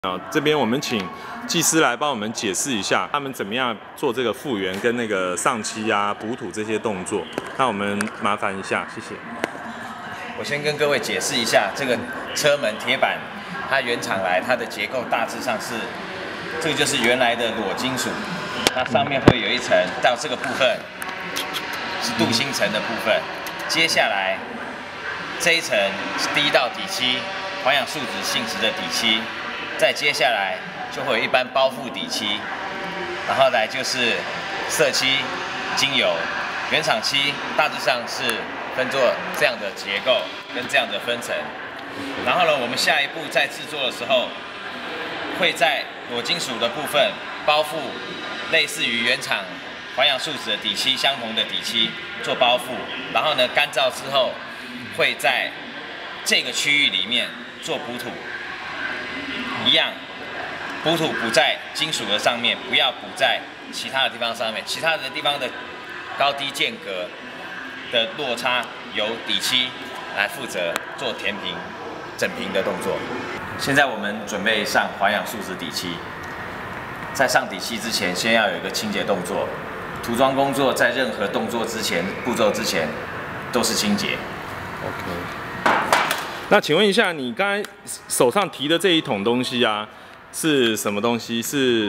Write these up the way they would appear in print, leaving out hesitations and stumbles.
这边我们请技师来帮我们解释一下，他们怎么样做这个复原跟那个上漆啊、补土这些动作。那我们麻烦一下，谢谢。 我先跟各位解释一下，这个车门铁板，它原厂来它的结构大致上是，这个就是原来的裸金属，它上面会有一层，到这个部分是镀锌层的部分，接下来这一层是第一道底漆，环氧树脂性质的底漆。 再接下来就会有一般包覆底漆，然后来就是色漆、精油、原厂漆，大致上是分作这样的结构跟这样的分层。然后呢，我们下一步在制作的时候，会在裸金属的部分包覆类似于原厂环氧树脂的底漆相同的底漆做包覆，然后呢干燥之后，会在这个区域里面做补土。 一样，补土补在金属的上面，不要补在其他的地方上面。其他的地方的高低间隔的落差，由底漆来负责做填平、整平的动作。现在我们准备上环氧树脂底漆，在上底漆之前，先要有一个清洁动作。涂装工作在任何动作之前、步骤之前都是清洁。 OK。 那请问一下，你刚才手上提的这一桶东西啊，是什么东西？是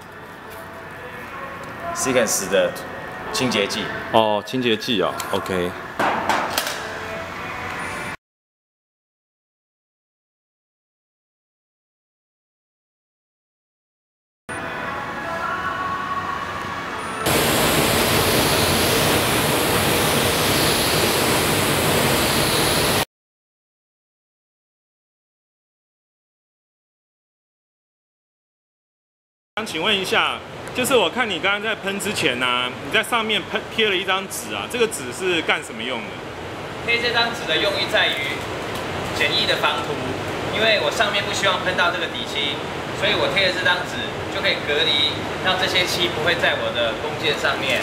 Sequence 的清洁剂。 哦，清洁剂哦。OK。想请问一下，就是我看你刚刚在喷之前呢、你在上面贴了一张纸啊，这个纸是干什么用的？ 贴这张纸的用意在于简易的防涂，因为我上面不希望喷到这个底漆，所以我贴了这张纸就可以隔离，让这些漆不会在我的工件上面。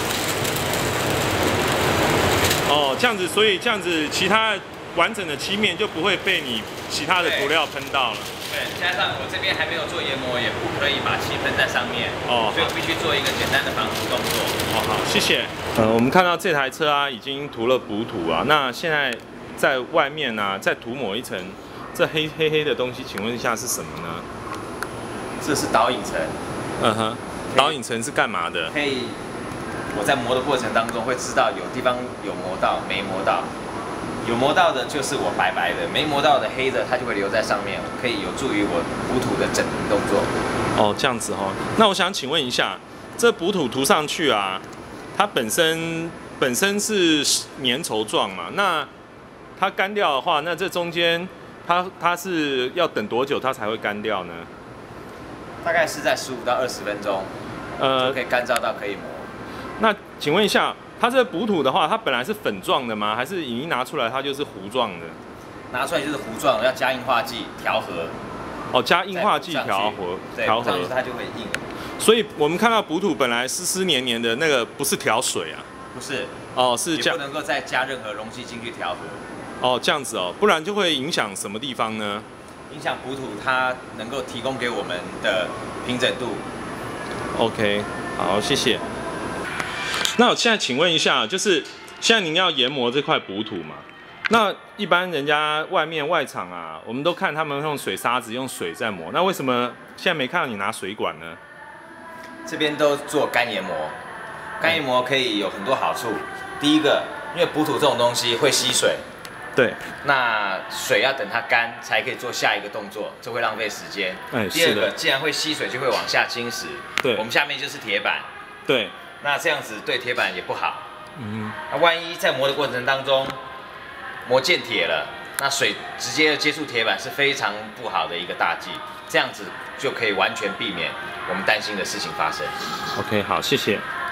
哦，这样子，所以这样子，其他完整的漆面就不会被你其他的涂料喷到了。 对，加上我这边还没有做研磨，也不可以把漆喷在上面哦，所以必须做一个简单的防涂动作。 哦，好，谢谢。我们看到这台车啊，已经涂了补土啊，那现在在外面呢、再涂抹一层，这黑的东西，请问一下是什么呢？ 这是导引层。 嗯哼，导引层是干嘛的？ 可以，我在磨的过程当中会知道有地方有磨到，没磨到。 有磨到的就是我白白的，没磨到的黑的，它就会留在上面，可以有助于我补土的整平动作。 哦，这样子哦。那我想请问一下，这补土涂上去啊，它本身是粘稠状嘛？那它干掉的话，那这中间它是要等多久它才会干掉呢？ 大概是在15到20分钟，就可以干燥到可以磨。 那请问一下。 它这补土的话，它本来是粉状的吗？还是已经拿出来它就是糊状的？ 拿出来就是糊状，要加硬化剂调和。 哦，加硬化剂调和， 调和它就会硬。 所以我们看到补土本来湿湿黏黏的那个，不是调水啊？ 不是。 哦，是也不能够再加任何容器进去调和。 哦，这样子哦，不然就会影响什么地方呢？ 影响补土它能够提供给我们的平整度。 OK， 好，谢谢。 那我现在请问一下，就是现在您要研磨这块补土嘛？那一般人家外厂啊，我们都看他们用水沙子用水在磨，那为什么现在没看到你拿水管呢？ 这边都做干研磨，干研磨可以有很多好处。第一个，因为补土这种东西会吸水， 对， 那水要等它干才可以做下一个动作，这会浪费时间。 哎， 第二个，既然会吸水，就会往下侵蚀。 对， 我们下面就是铁板。 对。 那这样子对铁板也不好。那万一在磨的过程当中磨见铁了，那水直接接触铁板是非常不好的一个大忌。这样子就可以完全避免我们担心的事情发生。 OK， 好，谢谢。